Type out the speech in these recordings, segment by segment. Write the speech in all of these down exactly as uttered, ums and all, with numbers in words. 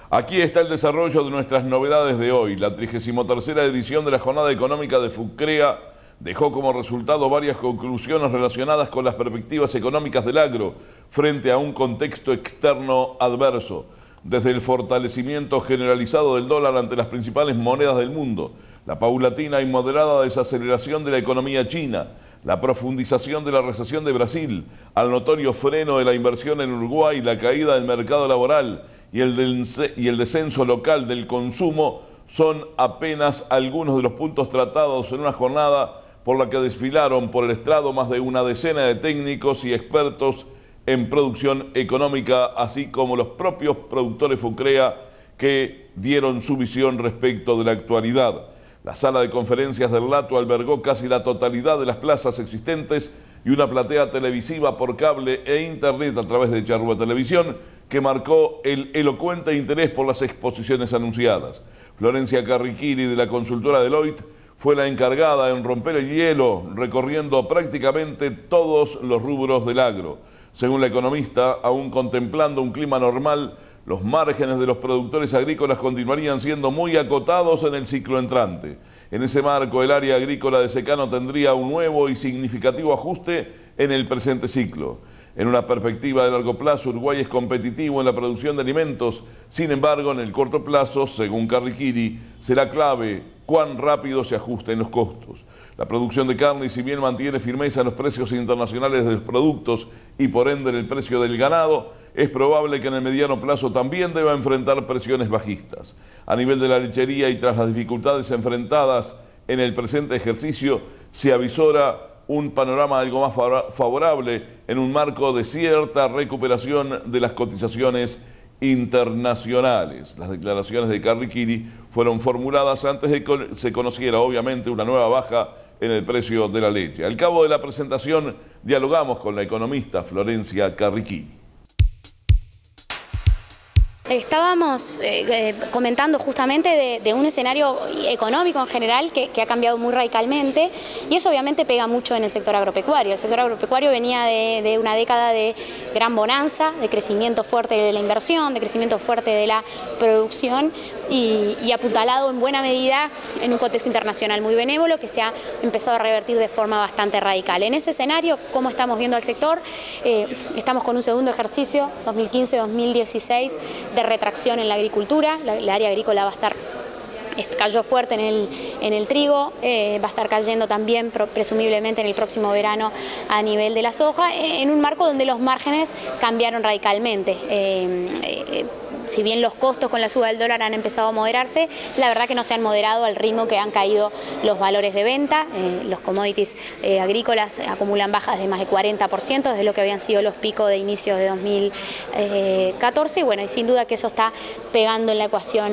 Aquí está el desarrollo de nuestras novedades de hoy. La trigésima tercera edición de la Jornada Económica de FUCREA dejó como resultado varias conclusiones relacionadas con las perspectivas económicas del agro frente a un contexto externo adverso, desde el fortalecimiento generalizado del dólar ante las principales monedas del mundo, la paulatina y moderada desaceleración de la economía china, la profundización de la recesión de Brasil, al notorio freno de la inversión en Uruguay, la caída del mercado laboral y el, y el descenso local del consumo son apenas algunos de los puntos tratados en una jornada por la que desfilaron por el estrado más de una decena de técnicos y expertos en producción económica, así como los propios productores FUCREA que dieron su visión respecto de la actualidad. La sala de conferencias del Lato albergó casi la totalidad de las plazas existentes y una platea televisiva por cable e internet a través de Charrúa Televisión que marcó el elocuente interés por las exposiciones anunciadas. Florencia Carriquiri, de la consultora Deloitte, fue la encargada en romper el hielo, recorriendo prácticamente todos los rubros del agro. Según la economista, aún contemplando un clima normal, los márgenes de los productores agrícolas continuarían siendo muy acotados en el ciclo entrante. En ese marco, el área agrícola de secano tendría un nuevo y significativo ajuste en el presente ciclo. En una perspectiva de largo plazo, Uruguay es competitivo en la producción de alimentos. Sin embargo, en el corto plazo, según Carriquiri, será clave cuán rápido se ajusten los costos. La producción de carne, si bien mantiene firmeza en los precios internacionales de los productos y por ende en el precio del ganado, es probable que en el mediano plazo también deba enfrentar presiones bajistas. A nivel de la lechería y tras las dificultades enfrentadas en el presente ejercicio, se avisora un panorama algo más favorable en un marco de cierta recuperación de las cotizaciones internacionales. Las declaraciones de Carriquiri fueron formuladas antes de que se conociera obviamente una nueva baja en el precio de la leche. Al cabo de la presentación dialogamos con la economista Florencia Carriquiri. Estábamos eh, eh, comentando justamente de, de un escenario económico en general que, que ha cambiado muy radicalmente y eso obviamente pega mucho en el sector agropecuario. El sector agropecuario venía de, de una década de gran bonanza, de crecimiento fuerte de la inversión, de crecimiento fuerte de la producción y, y apuntalado en buena medida en un contexto internacional muy benévolo que se ha empezado a revertir de forma bastante radical. En ese escenario, ¿cómo estamos viendo al sector? Eh, estamos con un segundo ejercicio, dos mil quince dos mil dieciséis, de retracción en la agricultura. La, el área agrícola va a estar, cayó fuerte en el, en el trigo, eh, va a estar cayendo también presumiblemente en el próximo verano a nivel de la soja, en un marco donde los márgenes cambiaron radicalmente. Eh, eh, Si bien los costos con la suba del dólar han empezado a moderarse, la verdad que no se han moderado al ritmo que han caído los valores de venta. Eh, los commodities eh, agrícolas acumulan bajas de más de cuarenta por ciento desde lo que habían sido los picos de inicios de dos mil catorce y bueno, y sin duda que eso está pegando en la ecuación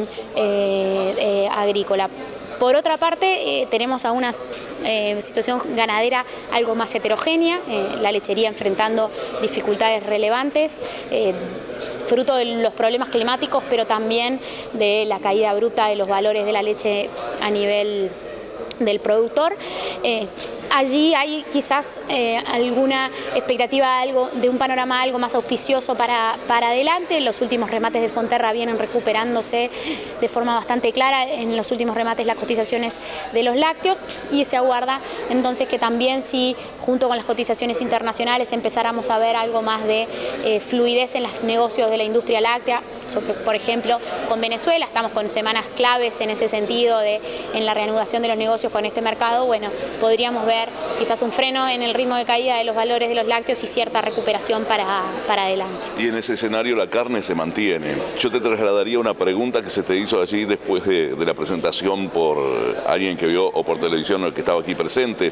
eh, eh, agrícola. Por otra parte, eh, tenemos a una eh, situación ganadera algo más heterogénea, eh, la lechería enfrentando dificultades relevantes, eh, fruto de los problemas climáticos, pero también de la caída bruta de los valores de la leche a nivel del productor. Eh, allí hay quizás eh, alguna expectativa algo, de un panorama algo más auspicioso para, para adelante. Los últimos remates de Fonterra vienen recuperándose de forma bastante clara en los últimos remates las cotizaciones de los lácteos y se aguarda entonces que también si junto con las cotizaciones internacionales empezáramos a ver algo más de eh, fluidez en los negocios de la industria láctea, por ejemplo con Venezuela, estamos con semanas claves en ese sentido de, en la reanudación de los negocios con este mercado, bueno, podríamos ver quizás un freno en el ritmo de caída de los valores de los lácteos y cierta recuperación para, para adelante. Y en ese escenario la carne se mantiene. Yo te trasladaría una pregunta que se te hizo allí después de, de la presentación por alguien que vio o por televisión o que estaba aquí presente.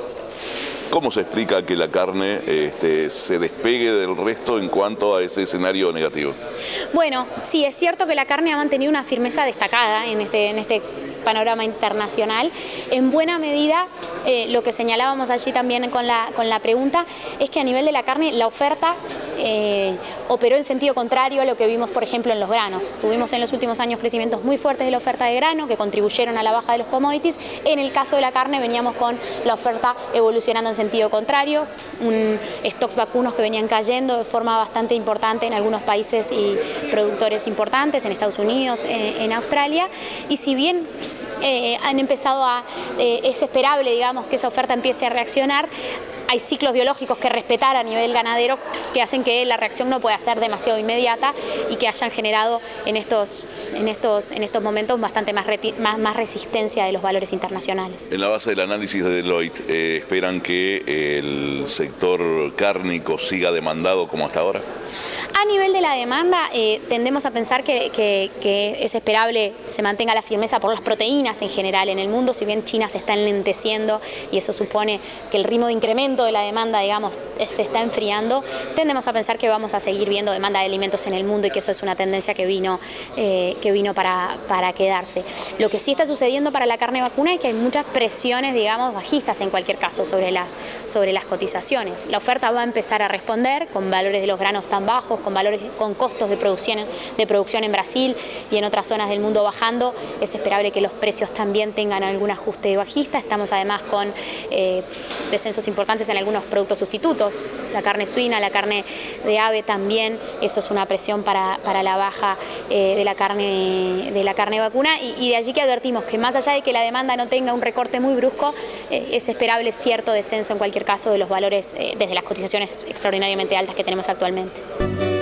¿Cómo se explica que la carne este, se despegue del resto en cuanto a ese escenario negativo? Bueno, sí, es cierto que la carne ha mantenido una firmeza destacada en este, en este panorama internacional. En buena medida, eh, lo que señalábamos allí también con la, con la pregunta, es que a nivel de la carne, la oferta eh, operó en sentido contrario a lo que vimos, por ejemplo, en los granos. Tuvimos en los últimos años crecimientos muy fuertes de la oferta de grano, que contribuyeron a la baja de los commodities. En el caso de la carne, veníamos con la oferta evolucionando en sentido contrario, un stocks vacunos que venían cayendo de forma bastante importante en algunos países y productores importantes, en Estados Unidos, en, en Australia, y si bien eh, han empezado a, eh, es esperable, digamos, que esa oferta empiece a reaccionar, hay ciclos biológicos que respetar a nivel ganadero que hacen que la reacción no pueda ser demasiado inmediata y que hayan generado en estos, en estos, en estos momentos bastante más, más, más resistencia de los valores internacionales. En la base del análisis de Deloitte, eh, ¿esperan que el sector cárnico siga demandado como hasta ahora? A nivel de la demanda, eh, tendemos a pensar que, que, que es esperable se mantenga la firmeza por las proteínas en general en el mundo, si bien China se está enlenteciendo y eso supone que el ritmo de incremento de la demanda, digamos, se está enfriando, tendemos a pensar que vamos a seguir viendo demanda de alimentos en el mundo y que eso es una tendencia que vino, eh, que vino para, para quedarse. Lo que sí está sucediendo para la carne vacuna es que hay muchas presiones, digamos, bajistas en cualquier caso sobre las, sobre las cotizaciones. La oferta va a empezar a responder con valores de los granos tan bajos, con valores, con costos de producción, de producción en Brasil y en otras zonas del mundo bajando. Es esperable que los precios también tengan algún ajuste bajista. Estamos además con eh, descensos importantes en algunos productos sustitutos, la carne suina, la carne de ave también. Eso es una presión para, para la baja eh, de la carne, de la carne vacuna y, y de allí que advertimos que más allá de que la demanda no tenga un recorte muy brusco, eh, es esperable cierto descenso en cualquier caso de los valores eh, desde las cotizaciones extraordinariamente altas que tenemos actualmente.